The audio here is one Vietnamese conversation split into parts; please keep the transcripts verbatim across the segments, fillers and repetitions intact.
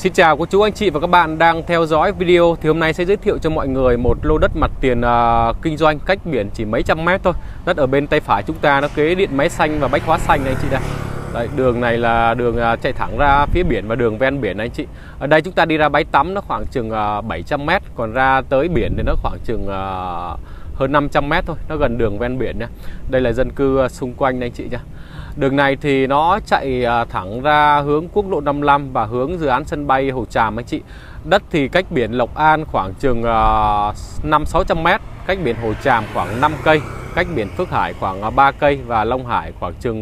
Xin chào cô chú anh chị và các bạn đang theo dõi video. Thì hôm nay sẽ giới thiệu cho mọi người một lô đất mặt tiền uh, kinh doanh cách biển chỉ mấy trăm mét thôi. Đất ở bên tay phải chúng ta nó kế điện máy xanh và bách hóa xanh này anh chị đây. Đấy, đường này là đường uh, chạy thẳng ra phía biển và đường ven biển này anh chị. Ở đây chúng ta đi ra bãi tắm nó khoảng chừng uh, bảy trăm mét, còn ra tới biển thì nó khoảng chừng uh, hơn năm trăm mét thôi, nó gần đường ven biển nha. Đây là dân cư uh, xung quanh đây anh chị nha. Đường này thì nó chạy thẳng ra hướng quốc lộ năm mươi lăm và hướng dự án sân bay Hồ Tràm anh chị. Đất thì cách biển Lộc An khoảng chừng năm sáu trăm mét, cách biển Hồ Tràm khoảng năm cây, cách biển Phước Hải khoảng ba cây và Long Hải khoảng chừng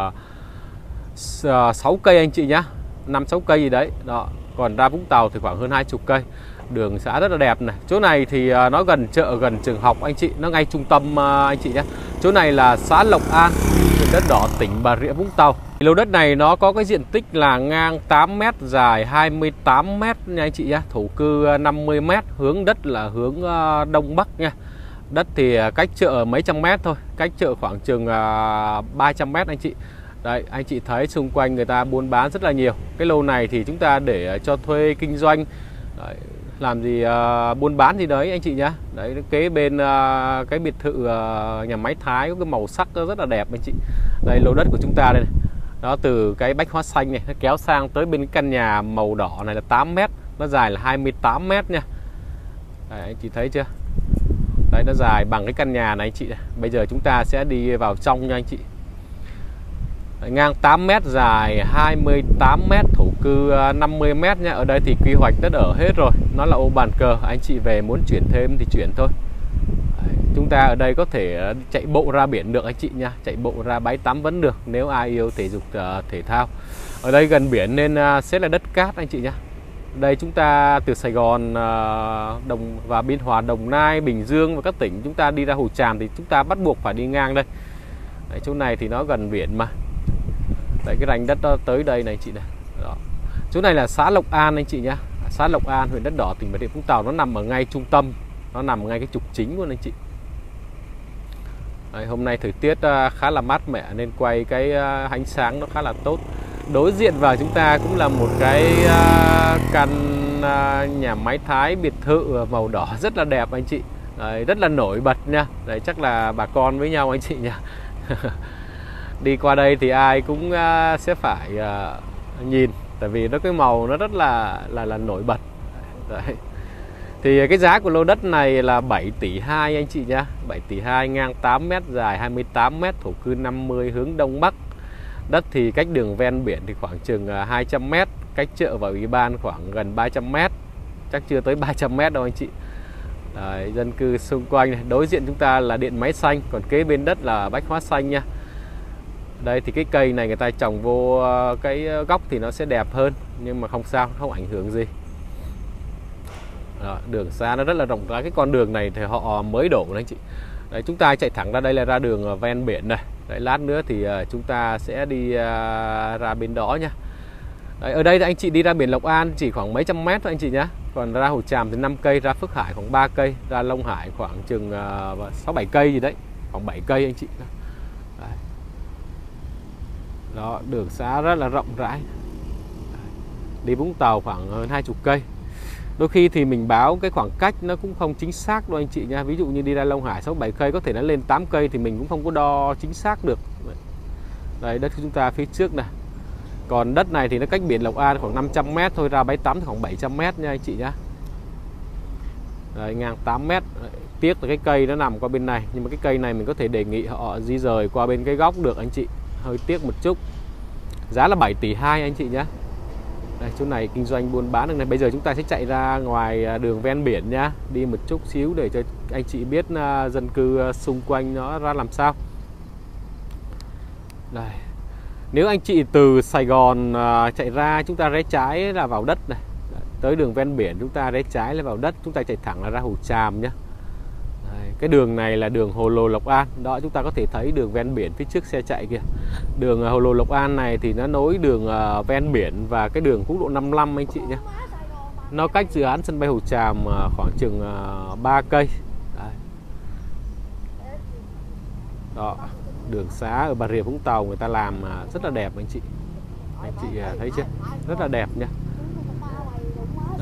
sáu cây anh chị nhá, năm sáu cây gì đấy. Đó, còn ra Vũng Tàu thì khoảng hơn hai mươi cây. Đường xã rất là đẹp này. Chỗ này thì nó gần chợ, gần trường học anh chị, nó ngay trung tâm anh chị nhé. Chỗ này là xã Lộc An, huyện Đất Đỏ, tỉnh Bà Rịa Vũng Tàu. Lô đất này nó có cái diện tích là ngang tám mét, dài hai mươi tám mét nha anh chị nhé. Thổ cư năm mươi mét, hướng đất là hướng đông bắc nha. Đất thì cách chợ mấy trăm mét thôi, cách chợ khoảng chừng ba trăm mét anh chị. Đấy, anh chị thấy xung quanh người ta buôn bán rất là nhiều. Cái lô này thì chúng ta để cho thuê kinh doanh. Đấy, làm gì uh, buôn bán gì đấy anh chị nhá. Đấy, kế bên uh, cái biệt thự uh, nhà máy Thái có cái màu sắc rất là đẹp anh chị. Đây lô đất của chúng ta đây này. Đó, từ cái bách hóa xanh này nó kéo sang tới bên cái căn nhà màu đỏ này là tám mét, nó dài là hai mươi tám mét nha. Đấy, anh chị thấy chưa? Đấy, nó dài bằng cái căn nhà này anh chị này. Bây giờ chúng ta sẽ đi vào trong nha anh chị. Đấy, ngang tám mét, dài hai mươi tám mét, thổ cư năm mươi mét nha. Ở đây thì quy hoạch đất ở hết rồi, nó là ô bàn cờ, anh chị về muốn chuyển thêm thì chuyển thôi. Đấy, chúng ta ở đây có thể chạy bộ ra biển được anh chị nha, chạy bộ ra bãi tắm vẫn được nếu ai yêu thể dục uh, thể thao. Ở đây gần biển nên uh, sẽ là đất cát anh chị nhá. Đây chúng ta từ Sài Gòn uh, Đồng và Biên Hòa, Đồng Nai, Bình Dương và các tỉnh chúng ta đi ra Hồ Tràm thì chúng ta bắt buộc phải đi ngang đây. Đấy, chỗ này thì nó gần biển mà. Đấy, cái ranh đất đó tới đây này chị này. Đó. Chỗ này là xã Lộc An anh chị nhá. Xã Lộc An, huyện Đất Đỏ, tỉnh Bà Rịa Vũng Tàu, nó nằm ở ngay trung tâm, nó nằm ngay cái trục chính luôn anh chị. Đấy, hôm nay thời tiết khá là mát mẻ nên quay cái ánh sáng nó khá là tốt. Đối diện vào chúng ta cũng là một cái căn nhà máy Thái biệt thự màu đỏ rất là đẹp anh chị. Đấy, rất là nổi bật nha. Đấy, chắc là bà con với nhau anh chị nha. Đi qua đây thì ai cũng uh, sẽ phải uh, nhìn, tại vì nó cái màu nó rất là là là nổi bật. Đấy. Thì cái giá của lô đất này là bảy tỷ hai anh chị nhá, bảy tỷ hai, ngang tám mét, dài hai mươi tám mét, thổ cư năm mươi, hướng đông bắc. Đất thì cách đường ven biển thì khoảng chừng uh, hai trăm mét, cách chợ và ủy ban khoảng gần ba trăm mét, chắc chưa tới ba trăm mét đâu anh chị. Đấy, dân cư xung quanh này. Đối diện chúng ta là điện máy xanh, còn kế bên đất là bách hóa xanh nha. Đây thì cái cây này người ta trồng vô cái góc thì nó sẽ đẹp hơn, nhưng mà không sao, không ảnh hưởng gì. Đó, đường xa nó rất là rộng rãi. Cái con đường này thì họ mới đổ đấy anh chị. Đấy, chúng ta chạy thẳng ra đây là ra đường ven biển này. Đấy, lát nữa thì chúng ta sẽ đi ra bên đó nha. Đấy, ở đây thì anh chị đi ra biển Lộc An chỉ khoảng mấy trăm mét thôi anh chị nhé. Còn ra Hồ Tràm thì năm cây, ra Phước Hải khoảng ba cây, ra Long Hải khoảng chừng sáu bảy cây gì đấy, khoảng bảy cây anh chị. Đấy. Đó, đường xá rất là rộng rãi. Đi Vũng Tàu khoảng hơn hai mươi cây. Đôi khi thì mình báo cái khoảng cách nó cũng không chính xác đâu anh chị nha. Ví dụ như đi ra Long Hải sáu bảy cây, có thể nó lên tám cây thì mình cũng không có đo chính xác được. Đây, đất của chúng ta phía trước này. Còn đất này thì nó cách biển Lộc An khoảng năm trăm mét thôi, ra bãi tắm thì khoảng bảy trăm mét nha anh chị nhá. Đấy, ngang tám mét. Đấy, tiếc là cái cây nó nằm qua bên này, nhưng mà cái cây này mình có thể đề nghị họ di rời qua bên cái góc được anh chị. Hơi tiếc một chút. Giá là bảy tỷ hai anh chị nhé. Đây, chỗ này kinh doanh buôn bán được này. Bây giờ chúng ta sẽ chạy ra ngoài đường ven biển nhá. Đi một chút xíu để cho anh chị biết uh, dân cư xung quanh nó ra làm sao. Đây. Nếu anh chị từ Sài Gòn uh, chạy ra, chúng ta rẽ trái là vào đất này. Tới đường ven biển chúng ta rẽ trái là vào đất. Chúng ta chạy thẳng là ra Hồ Tràm nhá. Cái đường này là đường Hồ Lô Lộc An. Đó, chúng ta có thể thấy đường ven biển phía trước xe chạy kìa. Đường Hồ Lô Lộc An này thì nó nối đường uh, ven biển và cái đường quốc lộ năm mươi lăm anh chị nhé. Nó cách dự án sân bay Hồ Tràm uh, khoảng chừng uh, ba cây. Đấy. Đó, đường xá ở Bà Rịa Vũng Tàu người ta làm uh, rất là đẹp anh chị. Anh chị uh, thấy chưa? Rất là đẹp nha.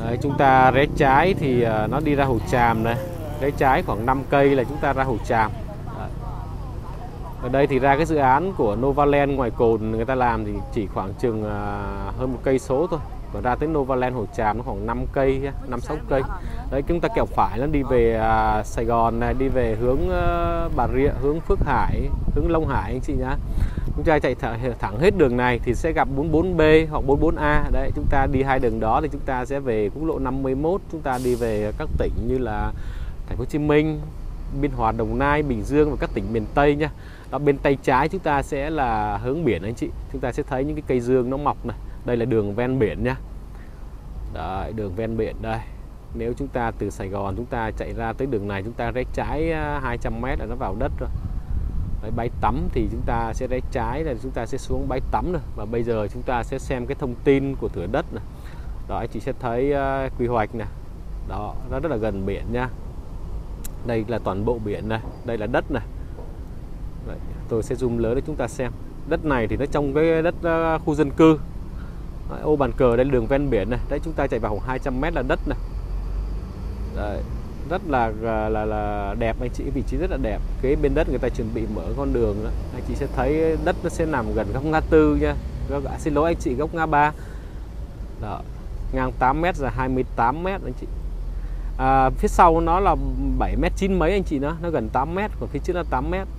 Đấy, chúng ta rẽ trái thì nó đi ra Hồ Tràm này, rẽ trái khoảng năm cây là chúng ta ra Hồ Tràm. Đấy. Ở đây thì ra cái dự án của Novaland ngoài cồn người ta làm thì chỉ khoảng chừng hơn một cây số thôi. Còn ra tới Novaland Hồ Tràm nó khoảng năm cây, năm sáu cây. Đấy, chúng ta kẹo phải nó đi về à, Sài Gòn này, đi về hướng uh, Bà Rịa, hướng Phước Hải, hướng Long Hải anh chị nhá. Chúng ta chạy thẳng, thẳng hết đường này thì sẽ gặp bốn mươi bốn B hoặc bốn mươi bốn A. Đấy, chúng ta đi hai đường đó thì chúng ta sẽ về quốc lộ năm mươi mốt, chúng ta đi về các tỉnh như là Thành phố Hồ Chí Minh, Biên Hòa, Đồng Nai, Bình Dương và các tỉnh miền Tây nha. Đó, bên tay trái chúng ta sẽ là hướng biển anh chị. Chúng ta sẽ thấy những cái cây dương nó mọc này. Đây là đường ven biển nhá. Đấy, đường ven biển đây. Nếu chúng ta từ Sài Gòn chúng ta chạy ra tới đường này, chúng ta rẽ trái hai trăm mét là nó vào đất rồi. Đấy, bãi tắm thì chúng ta sẽ rẽ trái là chúng ta sẽ xuống bãi tắm rồi. Và bây giờ chúng ta sẽ xem cái thông tin của thửa đất này. Đó, anh chị sẽ thấy uh, quy hoạch này. Đó, nó rất là gần biển nha. Đây là toàn bộ biển này, đây là đất này. Đấy, tôi sẽ zoom lớn để chúng ta xem. Đất này thì nó trong cái đất uh, khu dân cư. Đấy, ô bàn cờ đây là đường ven biển này. Đấy, chúng ta chạy vào khoảng hai trăm mét là đất này. Đấy, rất là, là là đẹp anh chị, vị trí rất là đẹp. Kế bên đất người ta chuẩn bị mở con đường đó. Anh chị sẽ thấy đất nó sẽ nằm gần góc ngã tư nha. À, xin lỗi anh chị, góc ngã ba. Đó, ngang tám mét, dài hai mươi tám mét anh chị. À, phía sau nó là bảy mét chín mấy anh chị, nó nó gần tám mét, còn phía trước là tám mét.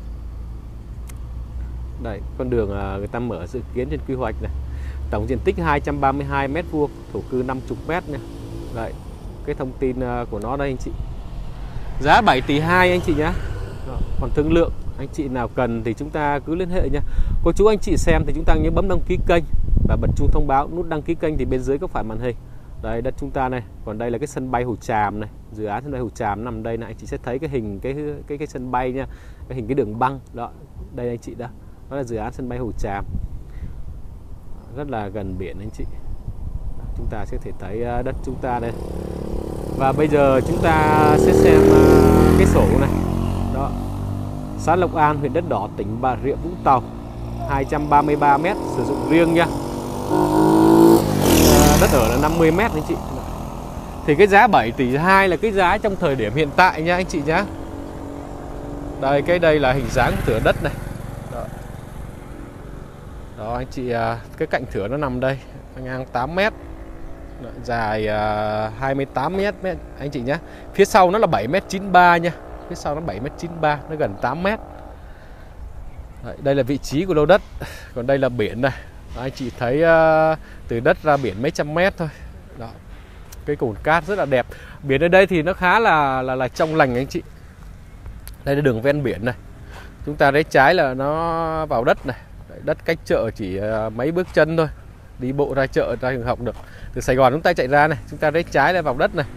Đây, con đường người ta mở dự kiến trên quy hoạch này. Tổng diện tích hai trăm ba mươi hai mét vuông, thổ cư năm mươi mét nha. Đây, cái thông tin của nó đây anh chị. Giá bảy tỷ hai anh chị nhá. Còn thương lượng, anh chị nào cần thì chúng ta cứ liên hệ nha. Cô chú anh chị xem thì chúng ta nhớ bấm đăng ký kênh và bật chuông thông báo. Nút đăng ký kênh thì bên dưới góc phải màn hình. Đây, đất chúng ta này. Còn đây là cái sân bay Hồ Tràm này. Dự án sân bay Hồ Tràm nằm đây này. Anh chị sẽ thấy cái hình cái cái cái sân bay nha. Cái hình cái đường băng đó. Đây anh chị đó. Đó là dự án sân bay Hồ Tràm. Rất là gần biển anh chị. Chúng ta sẽ thể thấy đất chúng ta đây. Và bây giờ chúng ta sẽ xem cái sổ này. Đó. Xã Lộc An, huyện Đất Đỏ, tỉnh Bà Rịa Vũng Tàu. hai trăm ba mươi ba mét sử dụng riêng nha. Đất ở là năm mươi mét anh chị. Thì cái giá bảy tỷ hai là cái giá trong thời điểm hiện tại nha anh chị nhá. Đây, cái đây là hình dáng của thửa đất này. Đó. Đó anh chị, cái cạnh thửa nó nằm đây, ngang tám mét, dài hai mươi tám mét anh chị nhé. Phía sau nó là bảy mét chín mươi ba nha. Phía sau nó bảy mét chín mươi ba, nó gần tám mét. Đấy, đây là vị trí của lô đất. Còn đây là biển này. Đó, anh chị thấy uh, từ đất ra biển mấy trăm mét thôi. Đó. Cái cồn cát rất là đẹp. Biển ở đây thì nó khá là là, là trong lành anh chị. Đây là đường ven biển này. Chúng ta rẽ trái là nó vào đất này. Đấy, đất cách chợ chỉ uh, mấy bước chân thôi. Đi bộ ra chợ, ra trường học được. Từ Sài Gòn chúng ta chạy ra này, chúng ta rẽ trái là vào đất này.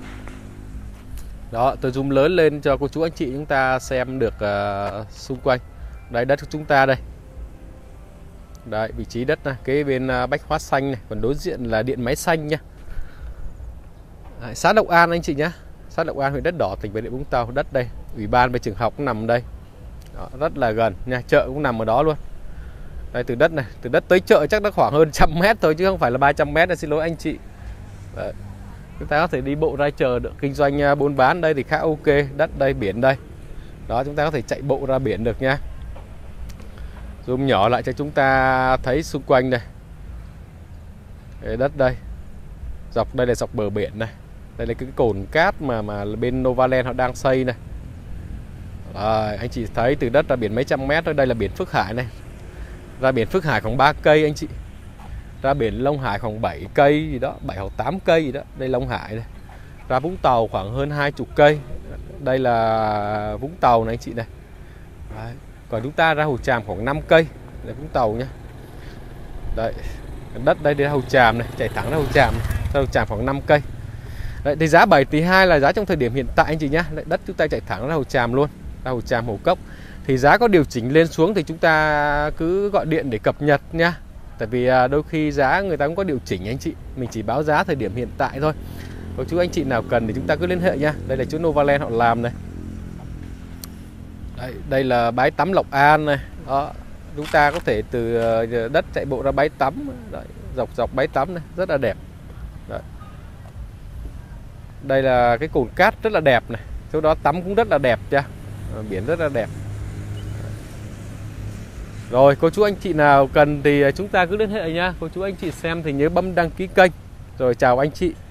Đó, tôi zoom lớn lên cho cô chú anh chị chúng ta xem được uh, xung quanh. Đây, đất của chúng ta đây. Đấy, vị trí đất này, kế bên uh, bách hóa xanh này, còn đối diện là điện máy xanh nha. Đấy, xã Lộc An anh chị nhé. Xã Lộc An, huyện Đất Đỏ, tỉnh Bà Rịa Vũng Tàu. Đất đây, ủy ban về trường học cũng nằm đây. Đó, rất là gần nha, chợ cũng nằm ở đó luôn. Đây, từ đất này, từ đất tới chợ chắc nó khoảng hơn trăm mét thôi chứ không phải là ba trăm mét. Xin lỗi anh chị. Đấy. Chúng ta có thể đi bộ ra chợ được, kinh doanh buôn bán đây thì khá ok. Đất đây, biển đây. Đó, chúng ta có thể chạy bộ ra biển được nha. Zoom nhỏ lại cho chúng ta thấy xung quanh đây. Cái đất đây. Dọc đây là dọc bờ biển này. Đây là cái cồn cát mà mà bên Novaland họ đang xây này. À, anh chị thấy từ đất ra biển mấy trăm mét thôi. Đây là biển Phước Hải này. Ra biển Phước Hải khoảng ba cây anh chị. Ra biển Long Hải khoảng bảy cây gì đó, bảy hoặc tám cây gì đó. Đây Long Hải này. Ra Vũng Tàu khoảng hơn hai mươi cây. Đây là Vũng Tàu này anh chị này. Đấy. Còn chúng ta ra Hồ Tràm khoảng năm cây. Đây Vũng Tàu nhá. Đấy. Đất đây là Hồ Tràm này, chạy thẳng ra Hồ Tràm này. Ra Hồ Tràm khoảng năm cây. Đấy, thì giá bảy tỷ hai là giá trong thời điểm hiện tại anh chị nhá. Đấy, đất chúng ta chạy thẳng ra Hồ Tràm luôn. Ra Hồ Tràm Hồ Cốc. Thì giá có điều chỉnh lên xuống thì chúng ta cứ gọi điện để cập nhật nha. Tại vì đôi khi giá người ta cũng có điều chỉnh anh chị. Mình chỉ báo giá thời điểm hiện tại thôi. Cô chú anh chị nào cần thì chúng ta cứ liên hệ nha. Đây là chỗ Novaland họ làm này. Đây, đây là bãi tắm Lộc An này. Đó, chúng ta có thể từ đất chạy bộ ra bãi tắm. Đấy, dọc dọc bãi tắm này, rất là đẹp. Đấy. Đây là cái cồn cát rất là đẹp này, chỗ đó tắm cũng rất là đẹp chưa, biển rất là đẹp. Rồi cô chú anh chị nào cần thì chúng ta cứ liên hệ nhá. Cô chú anh chị xem thì nhớ bấm đăng ký kênh. Rồi chào anh chị.